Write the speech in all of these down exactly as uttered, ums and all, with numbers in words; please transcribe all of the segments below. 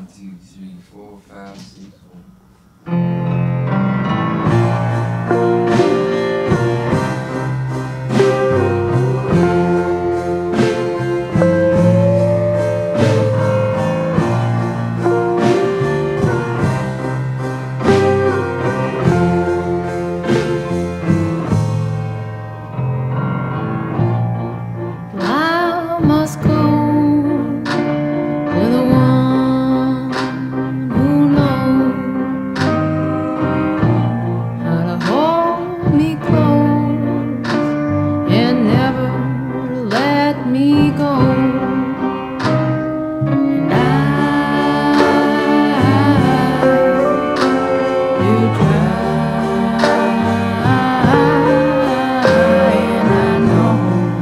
two, three, four, five, six, one. Must go with the one who knows how to hold me close and never let me go. And I do try, and I know.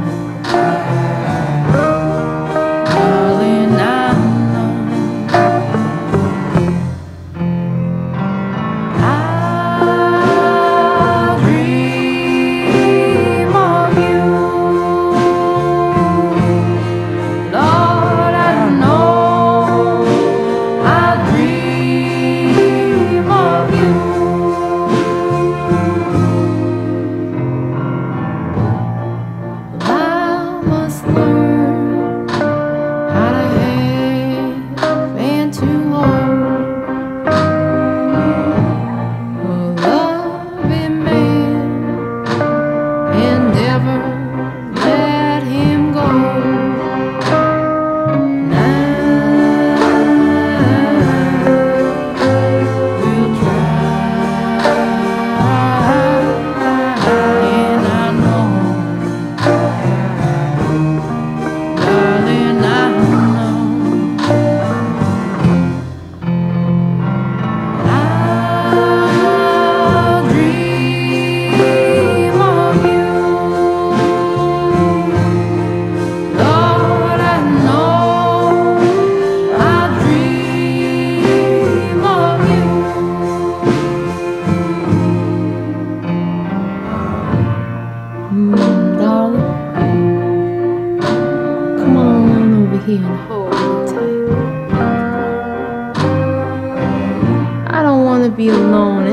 Here and hold me tight. I don't want to be alone